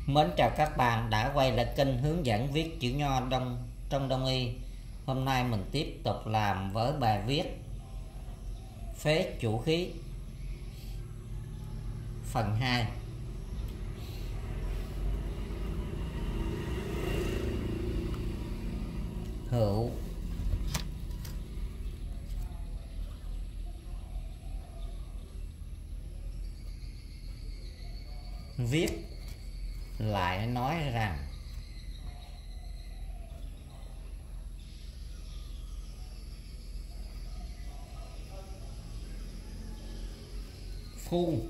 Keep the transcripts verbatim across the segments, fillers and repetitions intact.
Mến chào các bạn đã quay lại kênh hướng dẫn viết chữ nho đông trong đông y. Hôm nay mình tiếp tục làm với bài viết phế chủ khí phần hai. Hữu viết lại nói rằng phu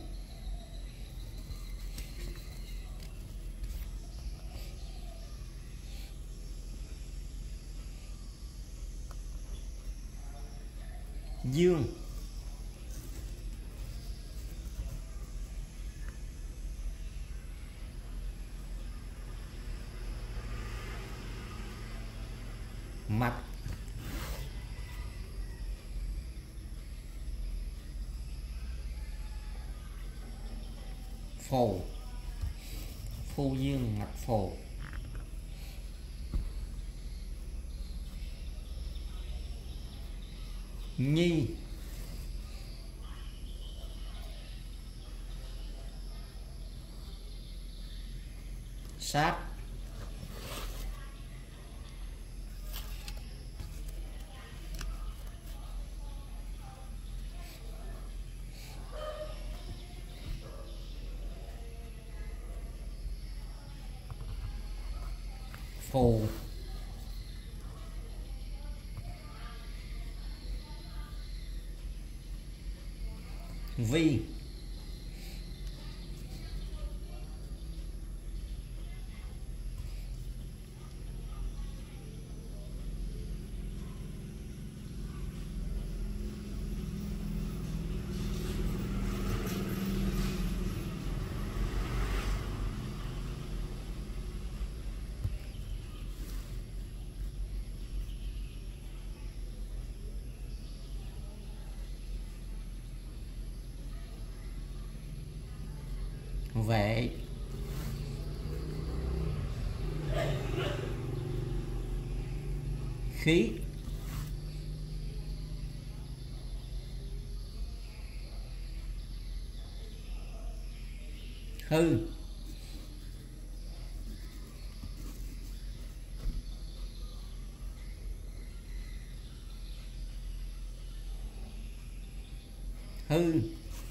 dương mạch phù, phu dương mạch phù, nhi sát, phù vi vệ khí hư hư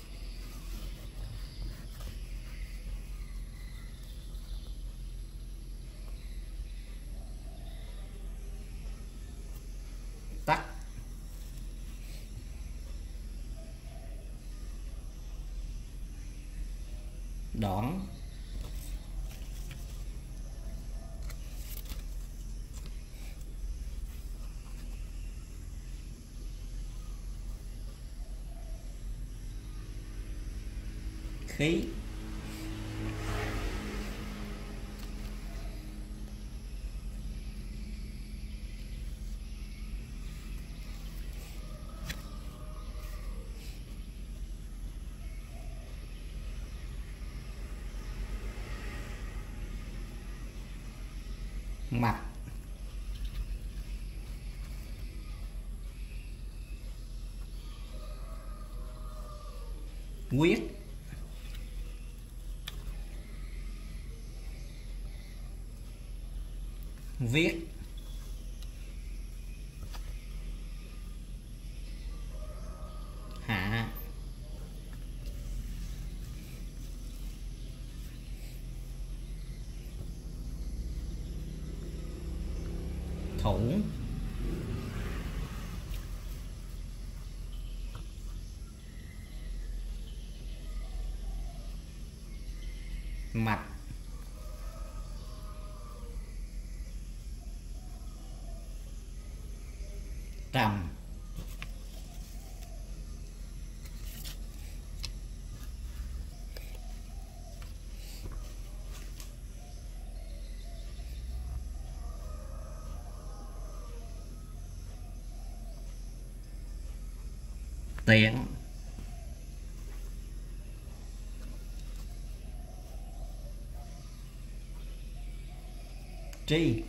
tắc đoạn khí mạch quyết viết hạ thủ mạch trầm tiện tri,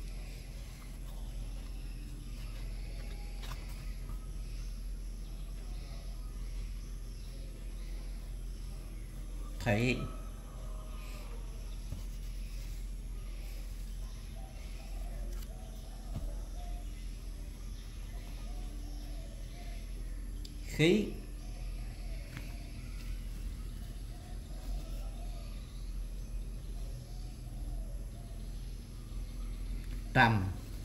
thị, khí, trầm,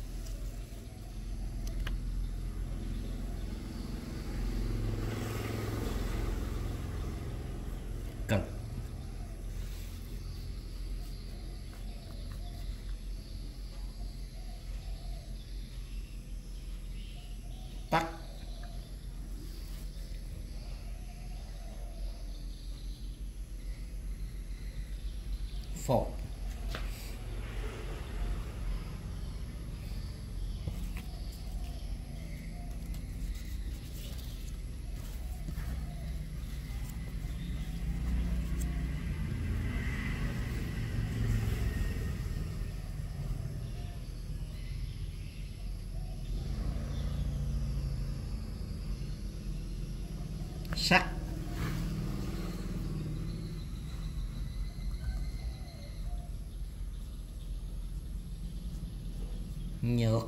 cực, tắc, phổ, sắc, nhược,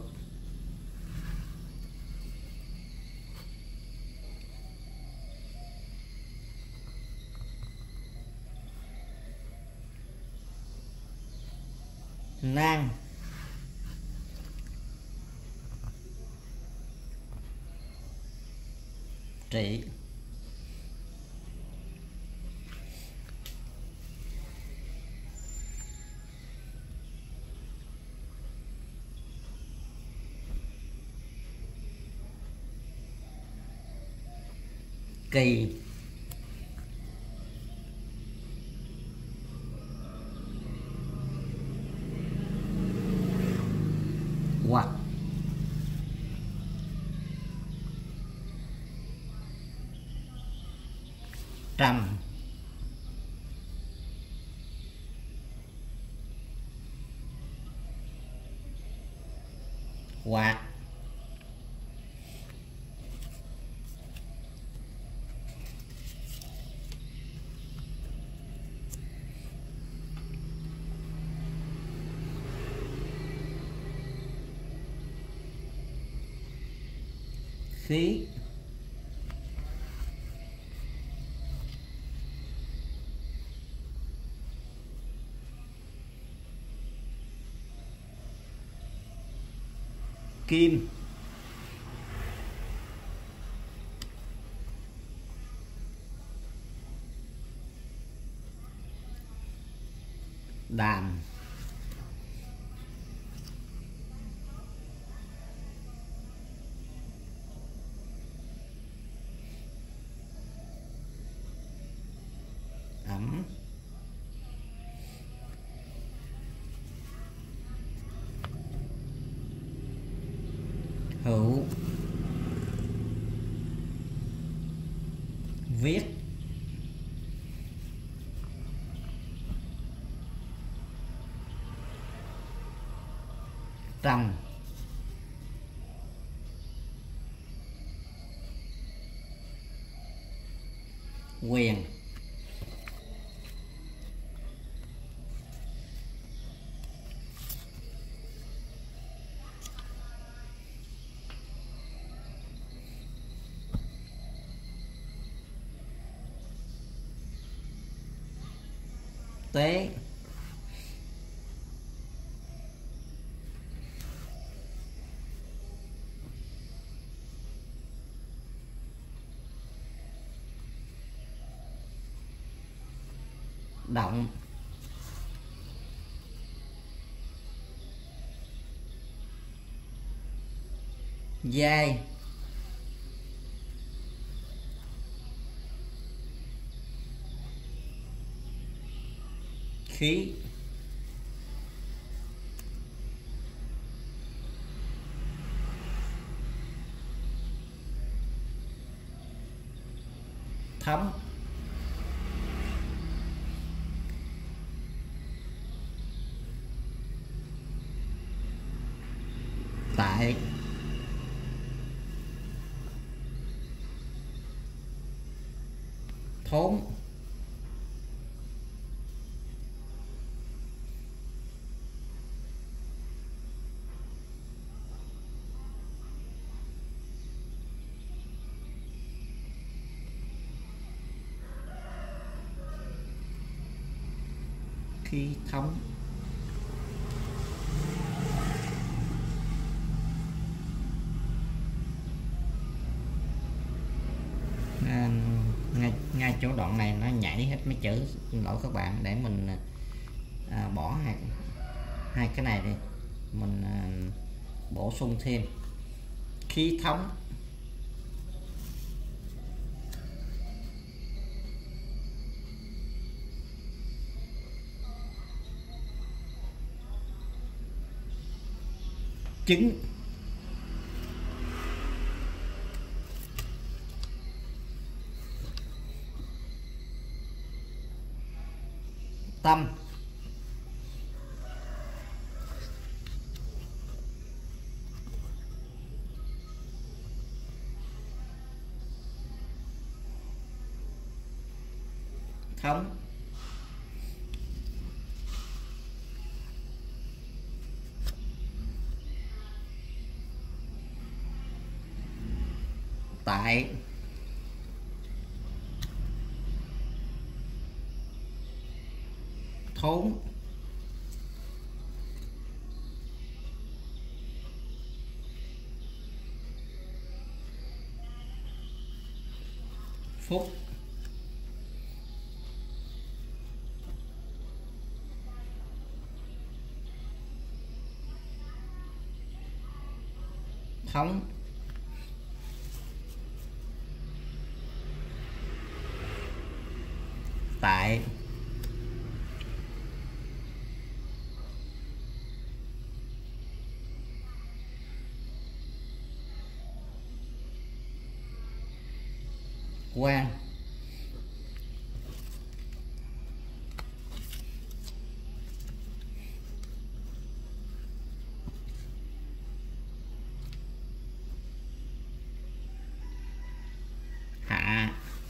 nan, trị, kỳ, hoặc, trầm, hoặc, khí, kim, đàn, ẩm, hữu, viết, trầm, quyền, tế, động, dai, khí, thống, tại, thốn, khí thống, à, ngay, ngay chỗ đoạn này nó nhảy hết mấy chữ, xin lỗi các bạn, để mình à, bỏ hai, hai cái này đi, mình à, bổ sung thêm khí thống, chứng, tâm, thống, tại, thốn, phúc, thống, tại, quan, hạ,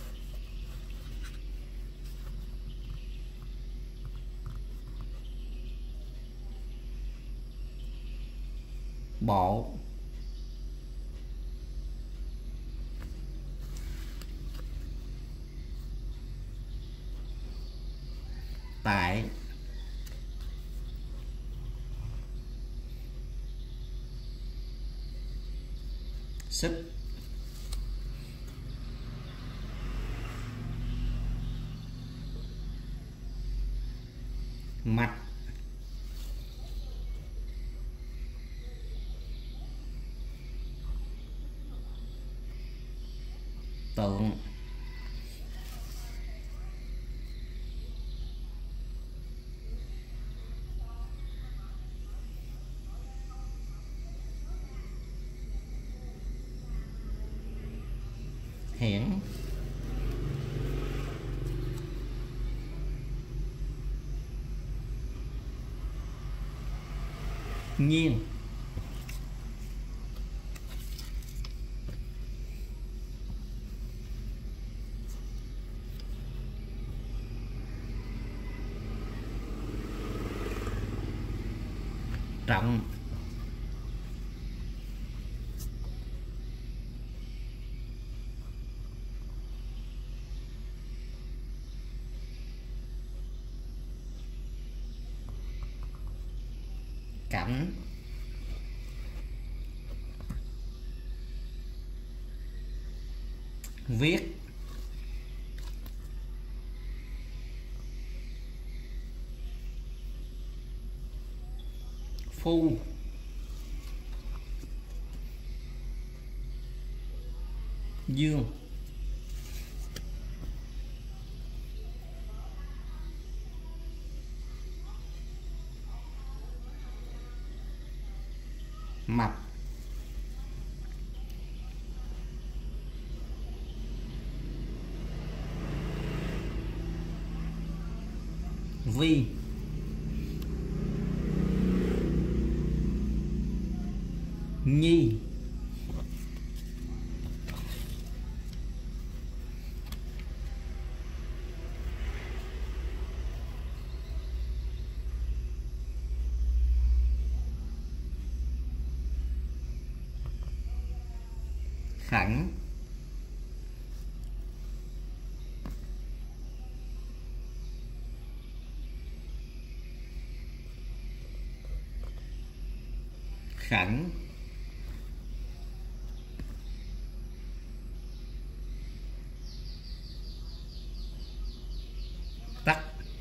bộ, tại, sức, mạch, tượng, hiển, nhiên, trọng, cảnh, viết, phu, dương, mạch, vi, nhi, khẩn, khẩn, tắc,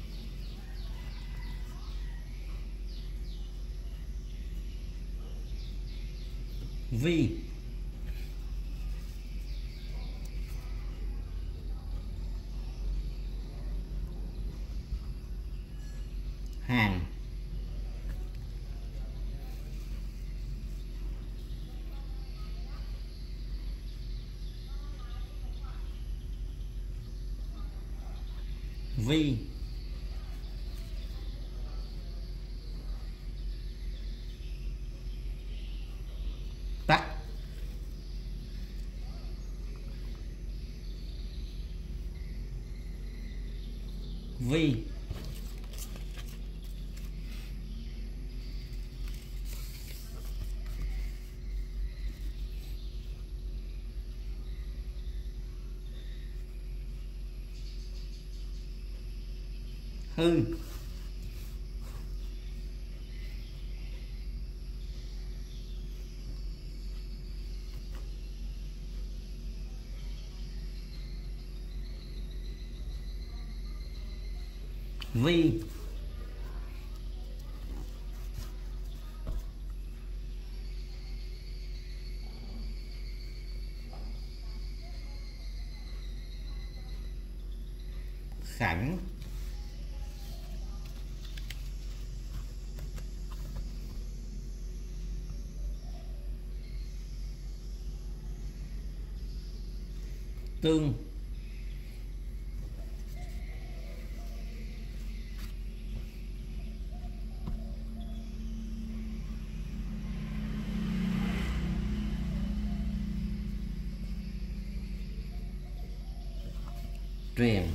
vi, hàng, vi, tắc, vi, hư, vi, khẩn, tương, truyền,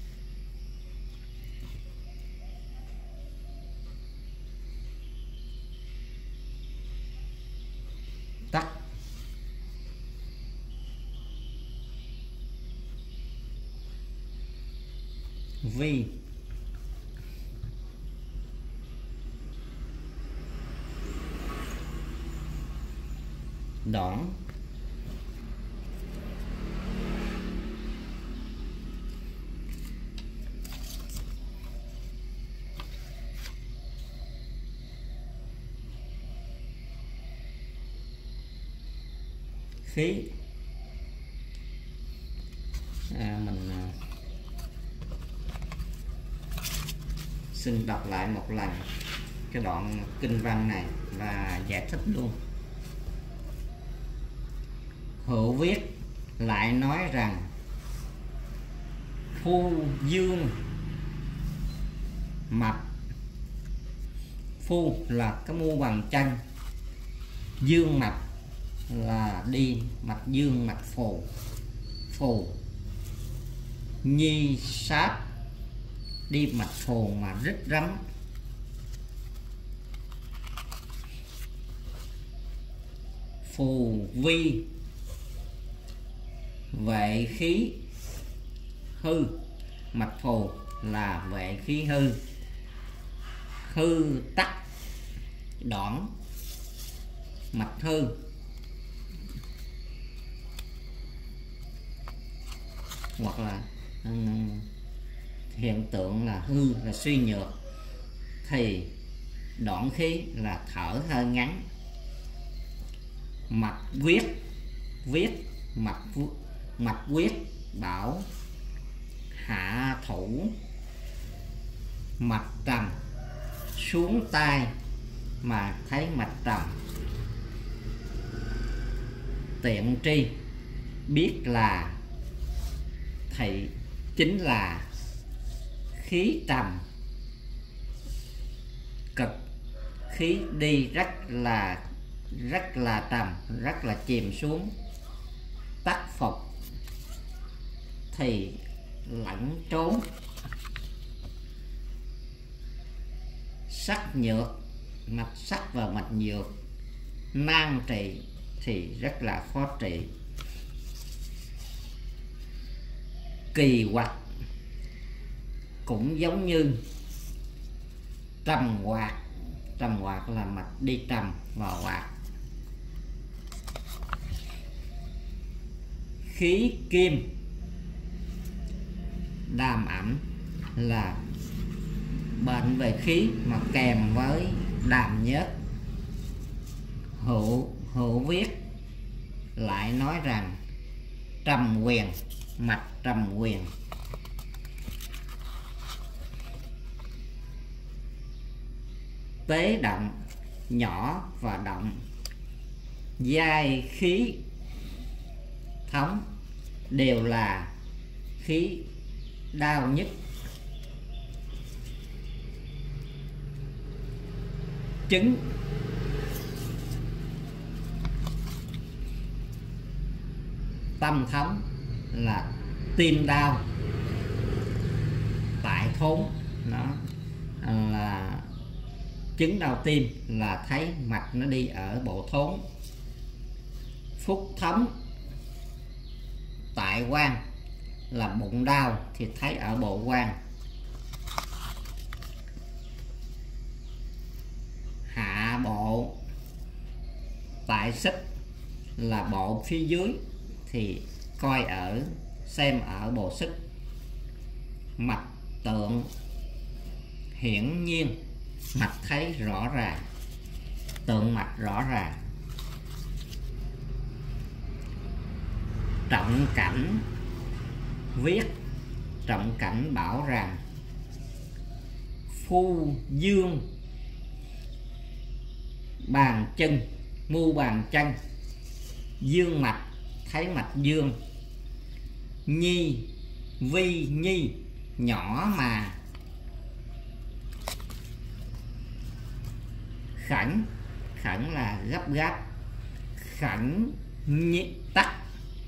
tắc, vi, đoạn, khí. À, mình à, xin đọc lại một lần cái đoạn kinh văn này và giải thích luôn. Hữu viết lại nói rằng phu dương mạch, phu là cái mu bàn chân, dương mạch là đi mạch dương mạch phù, phù nhi sát đi mạch phù mà rít rắm, phù vi vệ khí hư, mạch phù là vệ khí hư, hư tắc đoạn mạch hư, hoặc là um, hiện tượng là hư là suy nhược, thì đoạn khí là thở hơi ngắn. Mạch quyết viết mạch mạch quyết bảo hạ thủ, mạch trầm xuống tay mà thấy mạch trầm, tiện tri biết là thì chính là khí trầm cực, khí đi rất là rất là trầm, rất là chìm xuống. Tắc phục thì lẫn trốn. Sắc nhược, mạch sắc và mạch nhược. Nan trị thì rất là khó trị. Kỳ quặc cũng giống như trầm hoạt. Trầm hoạt là mạch đi trầm và hoạt. Khí kim đàm ẩm là bệnh về khí mà kèm với đàm nhớt. Hữu hữu viết lại nói rằng trầm quyền, mạch trầm quyền. Tế động, nhỏ và động. Giai khí thống đều là khí đau nhức. Chứng tâm thống là tim đau tại thốn. Nó là chứng đau tim là thấy mạch nó đi ở bộ thốn. Phúc thống tại quan là bụng đau thì thấy ở bộ quan. Hạ bộ tại xích là bộ phía dưới thì coi ở xem ở bộ xích. Mạch tượng hiển nhiên, mạch thấy rõ ràng, tượng mạch rõ ràng. Trọng cảnh viết, trọng cảnh bảo rằng phu dương bàn chân, mu bàn chân. Dương mạch thấy mạch dương. Nhi vi nhi nhỏ mà. Khẩn, khẩn là gấp gáp. Khẩn nhị tắc.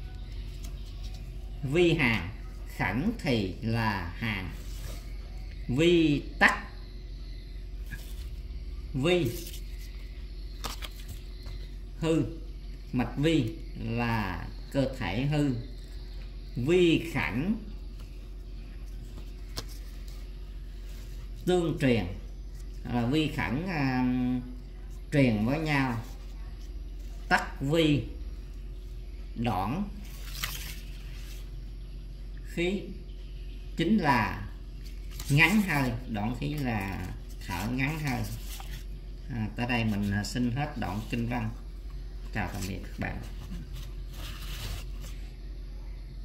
Vi hàng, khẩn thì là hàng. Vi tắc. Vi hư, mạch vi là cơ thể hư. Vi khẩn tương truyền, là vi khẩn uh, truyền với nhau. Tắc vi đoạn khí chính là ngắn hơi, đoạn khí là thở ngắn hơi. À, tới đây mình xin hết đoạn kinh văn. Chào tạm biệt các bạn.